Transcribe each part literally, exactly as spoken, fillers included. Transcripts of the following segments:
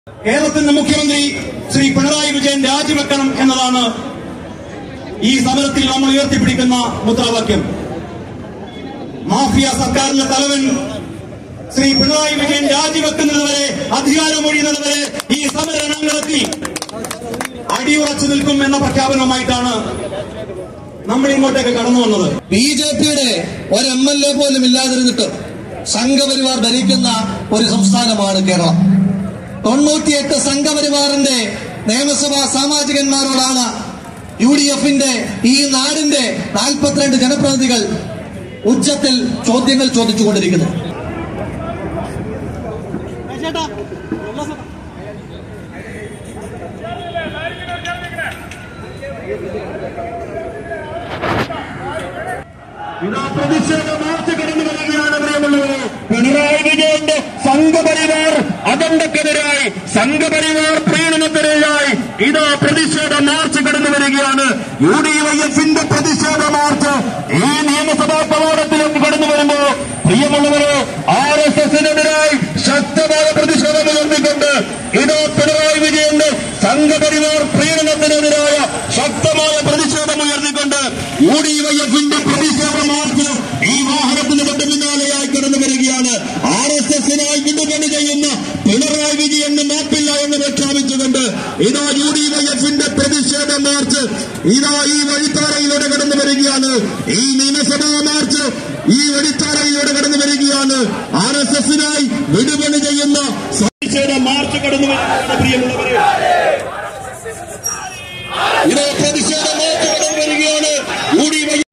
കേരളത്തിന്റെ മുഖ്യമന്ത്രി ശ്രീ പിണറായി വിജയൻ രാജിവെക്കണം എന്നതാണ് ഈ സമരത്തിൽ നമ്മൾ ഉയർത്തിപ്പിടിക്കുന്ന മുദ്രാവാക്യം. മാഫിയ സർക്കാരിന്റെ തലവൻ ശ്രീ പിണറായി വിജയൻ രാജിവെക്കുന്നതുവരെ, അധികാരമൊഴിയുന്നതുവരെ ഈ സമരരംഗത്തിൽ അടിയുറച്ചു നിൽക്കും എന്ന പ്രഖ്യാപനവുമായിട്ടാണ് നമ്മൾ ഇങ്ങോട്ടേക്ക് കടന്നു വന്നത്. ബി ജെ പിയുടെ ഒരു എം എൽ എ പോലും ഇല്ലാതിരുന്നിട്ട് സംഘപരിവാർ ഭരിക്കുന്ന ഒരു സംസ്ഥാനമാണ് കേരളം. തൊണ്ണൂറ്റിയെട്ട് സംഘപരിവാറിന്റെ നിയമസഭാ സാമാജികന്മാരോടാണ് യു ഡി എഫിന്റെ ഈ നാടിന്റെ നാൽപ്പത്തിരണ്ട് ജനപ്രതിനിധികൾ ഉച്ചത്തിൽ ചോദ്യങ്ങൾ ചോദിച്ചുകൊണ്ടിരിക്കുന്നത്. ഇതാ പ്രതിഷേധ മാർച്ച് കടന്നു വരികയാണ് പ്രിയമുള്ളവരെ. പിണറായി വിജയന്റെ സംഘപരിവാർ അജണ്ടക്കെതിരായി, സംഘപരിവാർ പ്രീണനത്തിനെതിരായി ഇതാ പ്രതിഷേധ മാർച്ച് കടന്നു വരികയാണ്. യു ഡി വൈ എഫിന്റെ പ്രതിഷേധ മാർച്ച് ഈ നിയമസഭാ കവാടത്തിലേക്ക് കടന്നു വരുമ്പോ പ്രിയമുള്ളവരെ, ആർ എസ് എസിനെതിരായി ശക്തമായ പ്രതിഷേധം ഉയർത്തിക്കൊണ്ട് ഇതാ പിണറായി വിജയന്റെ സംഘപരിവാർ പ്രീണനത്തിനെതിരായ ശക്തമായ പ്രതിഷേധം ഉയർത്തിക്കൊണ്ട് യു ഡി വൈ എഫിന്റെ പ്രതിഷേധ മാർച്ച് ഈ വാഹനത്തിന് തൊട്ട് പിന്നാലെയായി കടന്നു വരികയാണ്. ആർ എസ് എസിനായി വിടുപണി ചെയ്യുന്ന പിണറായി വിജയന് മാപ്പില്ല എന്ന് പ്രഖ്യാപിച്ചുകൊണ്ട് ഇതാ യു ഡി വൈ എഫിന്റെ പ്രതിഷേധ മാർച്ച് ഇതാ ഈ വഴിത്താരയിലൂടെ കടന്നു വരികയാണ്. ഈ നിയമസഭാ മാർച്ച് ഈ വഴിത്താരയിലൂടെ കടന്നു വരികയാണ്. ആർ എസ് എസിനായി വിടുപണി ചെയ്യുന്ന പ്രതിഷേധ മാർച്ച് കടന്നു വരികയാണ്. പ്രിയമുള്ളവരെ, ഇതാ പ്രതിഷേധ മാർച്ച് കടന്നു വരികയാണ്. യു ഡി വൈ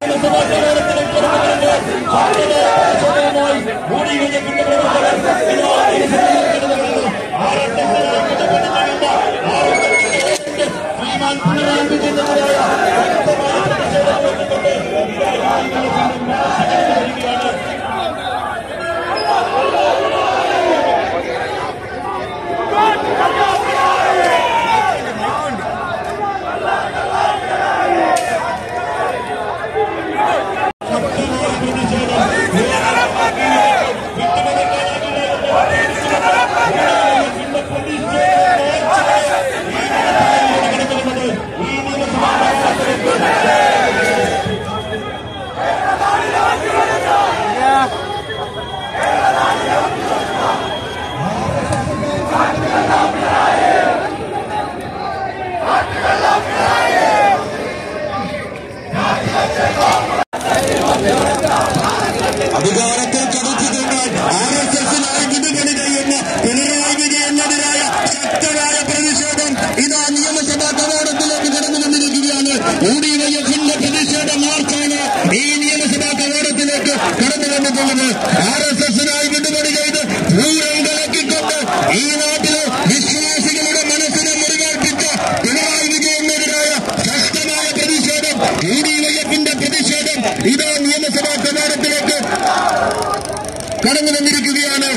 അധികാരത്തിൽ കടത്തിക്കൊണ്ട് ആർ എസ് എസിനായി വിടുപണി ചെയ്യുന്ന പിണറായി വിജയനെതിരായ ശക്തമായ പ്രതിഷേധം ഇതാ നിയമസഭാ കവാടത്തിലേക്ക് കടന്നു വന്നിരിക്കുകയാണ്. യു ഡി വൈ എഫിന്റെ പ്രതിഷേധ മാർച്ചാണ് ഈ നിയമസഭാ കവാടത്തിലേക്ക് കടന്നു വന്നിട്ടുള്ളത്. ആർ എസ് എസിനായി വിടുപണി ചെയ്ത് പൂരം കലക്കിക്കൊണ്ട് ഈ നാട്ടിലെ വിശ്വാസികളുടെ മനസ്സിനെ മുറിവേൽപ്പിച്ച പിണറായി വിജയനെതിരായ ശക്തമായ പ്രതിഷേധം, യു ഡി വൈ എഫിന്റെ പ്രതിഷേധം ഇതാ നിയമസഭാ കവാടത്തിലേക്ക് കടന്നു വന്നിരിക്കുകയാണ്.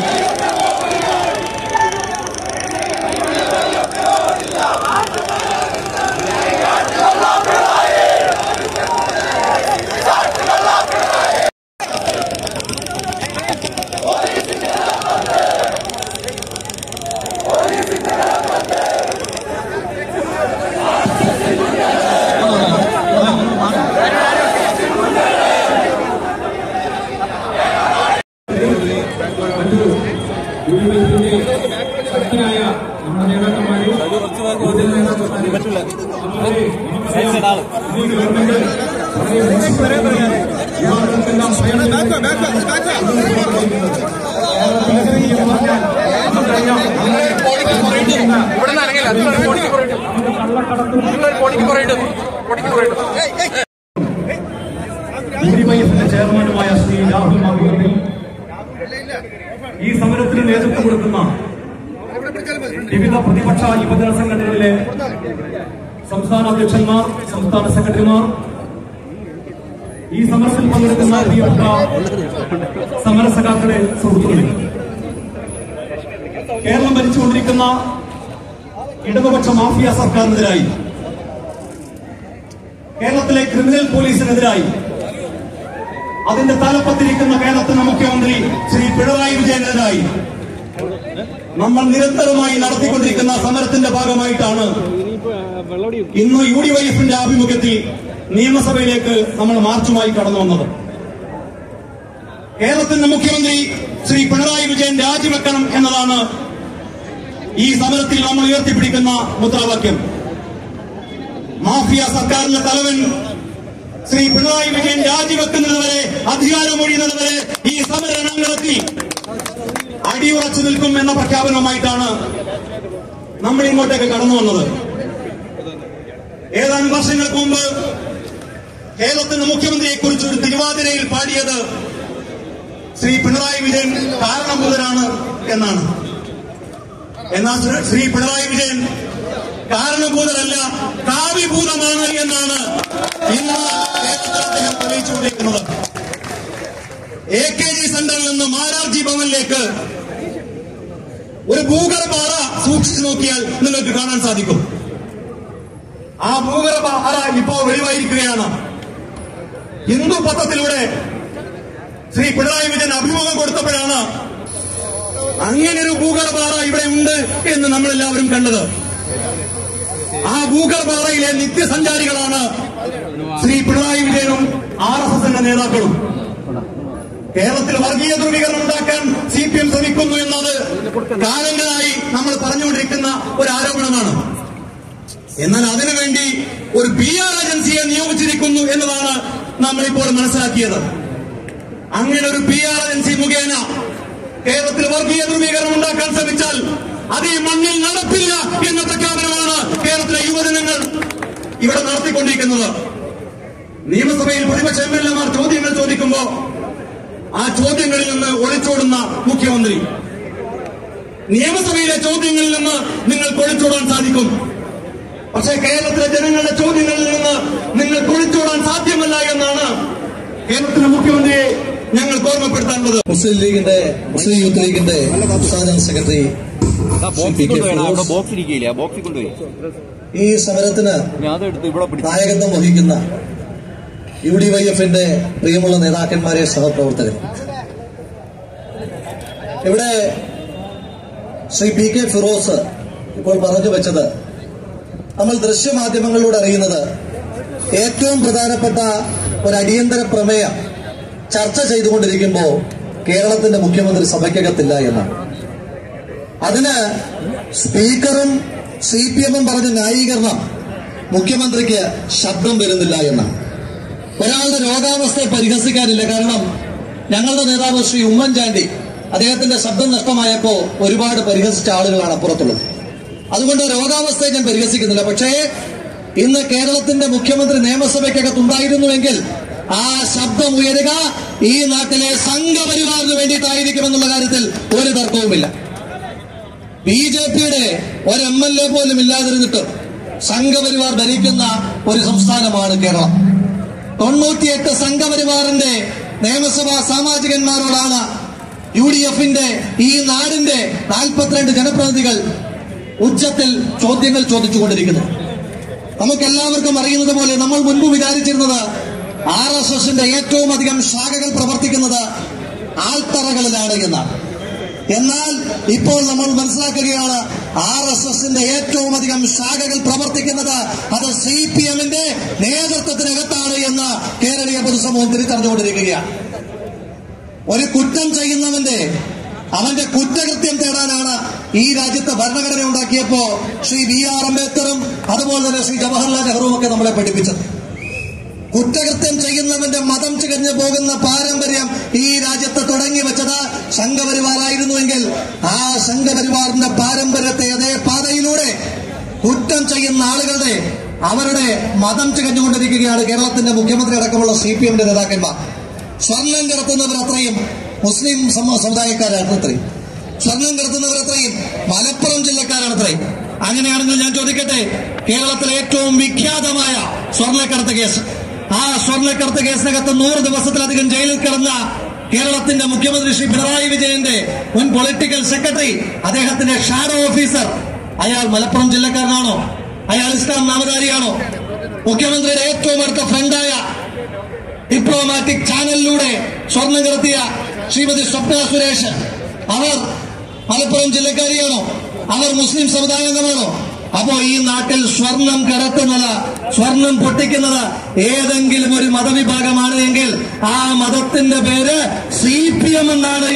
ശക്തരായ നമ്മുടെ നേതാക്കന്മാരും ചെയർമാനുമായ ശ്രീ രാഹുൽ മാങ്കൂട്ടത്തിൽ ഈ സമരത്തിന് നേതൃത്വം കൊടുക്കുന്ന വിവിധ പ്രതിപക്ഷ യുവജന സംഘടനകളിലെ സംസ്ഥാന അധ്യക്ഷന്മാർ, സംസ്ഥാന സെക്രട്ടറിമാർ, ഈ സമരത്തിൽ പങ്കെടുക്കുന്ന പ്രിയപ്പെട്ട സമരസഖാക്കളെ, സുഹൃത്തുക്കളെ, കേരളം ഭരിച്ചുകൊണ്ടിരിക്കുന്ന ഇടതുപക്ഷ മാഫിയ സർക്കാരിനെതിരായി, കേരളത്തിലെ ക്രിമിനൽ പോലീസിനെതിരായി, അതിന്റെ തലപ്പത്തിരിക്കുന്ന കേരളത്തിന്റെ മുഖ്യമന്ത്രി ശ്രീ പിണറായി വിജയനെതിരായി നമ്മൾ നിരന്തരമായി നടത്തിക്കൊണ്ടിരിക്കുന്ന സമരത്തിന്റെ ഭാഗമായിട്ടാണ് ഇന്ന് യു ഡി വൈ എഫിന്റെ ആഭിമുഖ്യത്തിൽ നിയമസഭയിലേക്ക് നമ്മൾ മാർച്ചുമായി കടന്നു വന്നത്. കേരളത്തിന്റെ മുഖ്യമന്ത്രി ശ്രീ പിണറായി വിജയൻ രാജിവെക്കണം എന്നതാണ് ഈ സമരത്തിൽ നമ്മൾ ഉയർത്തിപ്പിടിക്കുന്ന മുദ്രാവാക്യം. മാഫിയ സർക്കാരിന്റെ തലവൻ ശ്രീ പിണറായി വിജയൻ രാജിവെക്കുന്നതുവരെ, അധികാരമൊഴിയുന്നതുവരെ ഈ സമരരംഗത്തിൽ അടിയുറച്ചു നിൽക്കും എന്ന പ്രഖ്യാപനവുമായിട്ടാണ് നമ്മൾ ഇങ്ങോട്ടേക്ക് കടന്നു വന്നത്. ഏതാനും വർഷങ്ങൾക്ക് മുമ്പ് കേരളത്തിന്റെ മുഖ്യമന്ത്രിയെ കുറിച്ച് ഒരു തിരുവാതിരയിൽ പാടിയത് ശ്രീ പിണറായി വിജയൻ കാരണഭൂതനാണ് എന്നാണ്. എന്നാൽ ശ്രീ പിണറായി വിജയൻ കാരണഭൂതനല്ല, കാവ്യഭൂതമാണ് എന്നാണ് ഇന്ന് അദ്ദേഹം തെളിയിച്ചുകൊണ്ടിരിക്കുന്നത്. എ കെ ജി സെന്ററിൽ നിന്ന് മാരാർജി ഭവനിലേക്ക് ഒരു ഭൂഗർഭാറ സൂക്ഷിച്ചു നോക്കിയാൽ നിങ്ങൾക്ക് കാണാൻ സാധിക്കും. ആ ഭൂഗർഭാറ ഇപ്പോ വെളിവായിരിക്കുകയാണ്. ഹിന്ദു പത്രത്തിലൂടെ ശ്രീ പിണറായി വിജയൻ അഭിമുഖം കൊടുത്തപ്പോഴാണ് അങ്ങനൊരു ഭൂഗർഭാറ ഇവിടെ ഉണ്ട് എന്ന് നമ്മളെല്ലാവരും കണ്ടത്. ആ ഭൂഗർഭാറയിലെ നിത്യസഞ്ചാരികളാണ് ശ്രീ പിണറായി വിജയനും ആർ എസ് എസിന്റെ നേതാക്കളും. കേരളത്തിൽ വർഗീയ ധ്രുവീകരണം ഉണ്ടാക്കാൻ സി പി എം ശ്രമിക്കുന്നു എന്നത് കാലങ്ങളായി നമ്മൾ പറഞ്ഞുകൊണ്ടിരിക്കുന്ന ഒരു ആരോപണമാണ്. എന്നാൽ അതിനുവേണ്ടി ഒരു പി ആർ ഏജൻസിയെ നിയോഗിച്ചിരിക്കുന്നു എന്നതാണ് നമ്മളിപ്പോൾ മനസ്സിലാക്കിയത്. അങ്ങനെ ഒരു പി ആർ ഏജൻസി മുഖേന കേരളത്തിൽ വർഗീയ ധ്രുവീകരണം ഉണ്ടാക്കാൻ ശ്രമിച്ചാൽ അത് ഈ മണ്ണിൽ നടപ്പില്ല എന്ന പ്രഖ്യാപനമാണ് കേരളത്തിലെ യുവജനങ്ങൾ ഇവിടെ നടത്തിക്കൊണ്ടിരിക്കുന്നത്. നിയമസഭയിൽ പ്രതിപക്ഷ എം എൽ എമാർ ചോദ്യങ്ങൾ ചോദിക്കുമ്പോൾ ആ ചോദ്യങ്ങളിൽ നിന്ന് ഒളിച്ചോടുന്ന മുഖ്യമന്ത്രി, നിയമസഭയിലെ ചോദ്യങ്ങളിൽ നിന്ന് നിങ്ങൾക്ക് ഒളിച്ചോടാൻ സാധിക്കും, പക്ഷേ കേരളത്തിലെ ജനങ്ങളുടെ ചോദ്യങ്ങളിൽ നിന്ന് നിങ്ങൾക്ക് ഒളിച്ചോടാൻ സാധ്യമല്ല എന്നാണ് കേരളത്തിലെ മുഖ്യമന്ത്രിയെ ഞങ്ങൾ ഓർമ്മപ്പെടുത്താനുള്ളത്. മുസ്ലിം ലീഗിന്റെ മുസ്ലിം യൂത്ത് ലീഗിന്റെ സംസ്ഥാന ജനറൽ സെക്രട്ടറി ഈ സമരത്തിന് നായകത്വം വഹിക്കുന്ന യു ഡി വൈ എഫിന്റെ പ്രിയമുള്ള നേതാക്കന്മാരെ, സഹപ്രവർത്തകർ, ഇവിടെ ശ്രീ പി കെ ഫിറോസ് ഇപ്പോൾ പറഞ്ഞു വെച്ചത് നമ്മൾ ദൃശ്യമാധ്യമങ്ങളിലൂടെ അറിയുന്നത് ഏറ്റവും പ്രധാനപ്പെട്ട ഒരു അടിയന്തര പ്രമേയം ചർച്ച ചെയ്തുകൊണ്ടിരിക്കുമ്പോൾ കേരളത്തിന്റെ മുഖ്യമന്ത്രി സഭയ്ക്കകത്തില്ല എന്നാണ്. അതിന് സ്പീക്കറും സി പി എമ്മും പറഞ്ഞ ന്യായീകരണം മുഖ്യമന്ത്രിക്ക് ശബ്ദം വരുന്നില്ല എന്നാണ്. ഒരാളുടെ രോഗാവസ്ഥയെ പരിഹസിക്കാനില്ല. കാരണം ഞങ്ങളുടെ നേതാവ് ശ്രീ ഉമ്മൻചാണ്ടി അദ്ദേഹത്തിന്റെ ശബ്ദം നഷ്ടമായപ്പോ ഒരുപാട് പരിഹസിച്ച ആളുകളാണ് അപ്പുറത്തുള്ളത്. അതുകൊണ്ട് രോഗാവസ്ഥയെ ഞാൻ പരിഹസിക്കുന്നില്ല. പക്ഷേ ഇന്ന് കേരളത്തിന്റെ മുഖ്യമന്ത്രി നിയമസഭയ്ക്കകത്തുണ്ടായിരുന്നുവെങ്കിൽ ആ ശബ്ദം ഉയരുക ഈ നാട്ടിലെ സംഘപരിവാറിന് വേണ്ടിയിട്ടായിരിക്കുമെന്നുള്ള കാര്യത്തിൽ ഒരു തർക്കവുമില്ല. ബി ജെ പിയുടെ ഒരു എം എൽ എ പോലും ഇല്ലാതിരുന്നിട്ട് സംഘപരിവാർ ഭരിക്കുന്ന ഒരു സംസ്ഥാനമാണ് കേരളം. തൊണ്ണൂറ്റിയെട്ട് സംഘപരിവാറിന്റെ നിയമസഭാ സാമാജികന്മാരോടാണ് യു ഡി എഫിന്റെ ഈ നാടിന്റെ നാൽപ്പത്തിരണ്ട് ജനപ്രതിനിധികൾ ഉച്ചത്തിൽ ചോദ്യങ്ങൾ ചോദിച്ചുകൊണ്ടിരിക്കുന്നത്. നമുക്കെല്ലാവർക്കും അറിയുന്നത് പോലെ നമ്മൾ മുൻപ് വിചാരിച്ചിരുന്നത് ആർ എസ് എസിന്റെ ഏറ്റവും അധികം ശാഖകൾ പ്രവർത്തിക്കുന്നത് ആൾത്തറകളിലാണ് എന്നാണ്. എന്നാൽ ഇപ്പോൾ നമ്മൾ മനസ്സിലാക്കുകയാണ് ആർ എസ് എസിന്റെ ഏറ്റവും അധികം ശാഖകൾ പ്രവർത്തിക്കുന്നത് അത് സി പി എമ്മിന്റെ നേതൃത്വത്തിനകത്താണ് എന്ന് കേരളീയ പൊതുസമൂഹം തിരിച്ചറിഞ്ഞുകൊണ്ടിരിക്കുകയാണ്. ഒരു കുറ്റം ചെയ്യുന്നവന്റെ അവന്റെ കുറ്റകൃത്യം തേടാനാണ് ഈ രാജ്യത്തെ ഭരണഘടന ഉണ്ടാക്കിയപ്പോ ശ്രീ ബി ആർ അംബേദ്കറും അതുപോലെ തന്നെ ശ്രീ ജവഹർലാൽ നെഹ്റുവും ഒക്കെ നമ്മളെ പഠിപ്പിച്ചത്. കുറ്റകൃത്യം ചെയ്യുന്നവന്റെ മതം ചികഞ്ഞു പോകുന്ന പാരമ്പര്യം ഈ രാജ്യത്ത് തുടങ്ങി വെച്ചത് സംഘപരിവാറായിരുന്നുവെങ്കിൽ ആ സംഘപരിവാറിന്റെ പാരമ്പര്യത്തെ അതേ പാതയിലൂടെ കുറ്റം ചെയ്യുന്ന ആളുകളുടെ അവരുടെ മതം ചികഞ്ഞുകൊണ്ടിരിക്കുകയാണ് കേരളത്തിന്റെ മുഖ്യമന്ത്രി അടക്കമുള്ള സി പി എമ്മിന്റെ നേതാക്കന്മാർ. സ്വർണം കടത്തുന്നവർ അത്രയും മുസ്ലിം സമുദായക്കാരാണ് അത്രയും, സ്വർണം കടത്തുന്നവർ അത്രയും മലപ്പുറം ജില്ലക്കാരാണ് അത്രയും. അങ്ങനെയാണെങ്കിൽ ഞാൻ ചോദിക്കട്ടെ, കേരളത്തിലെ ഏറ്റവും വിഖ്യാതമായ സ്വർണ്ണക്കടത്ത് കേസ്, ആ സ്വർണ്ണക്കടത്ത് കേസിനകത്ത് നൂറ് ദിവസത്തിലധികം ജയിലിൽ കിടന്ന കേരളത്തിന്റെ മുഖ്യമന്ത്രി ശ്രീ പിണറായി വിജയന്റെ മുൻ പൊളിറ്റിക്കൽ സെക്രട്ടറി, അദ്ദേഹത്തിന്റെ ഷാഡോ ഓഫീസർ, അയാൾ മലപ്പുറം ജില്ലക്കാരനാണോ? അയാൾ ഇസ്ലാം നാമധാരിയാണോ? മുഖ്യമന്ത്രിയുടെ ഏറ്റവും അടുത്ത ഫ്രണ്ടായ ഡിപ്ലോമാറ്റിക് ചാനലിലൂടെ സ്വർണം കടത്തിയ ശ്രീമതി സ്വപ്ന സുരേഷ്, അവർ മലപ്പുറം ജില്ലക്കാരിയാണോ? അവർ മുസ്ലിം സമുദായാംഗമാണോ? അപ്പോ ഈ നാട്ടിൽ സ്വർണം കടത്തുന്നത്, സ്വർണം പൊട്ടിക്കുന്നത് ഏതെങ്കിലും ഒരു മതവിഭാഗമാണ് എങ്കിൽ ആ മതത്തിന്റെ പേര് സി പി എം എന്നാണ്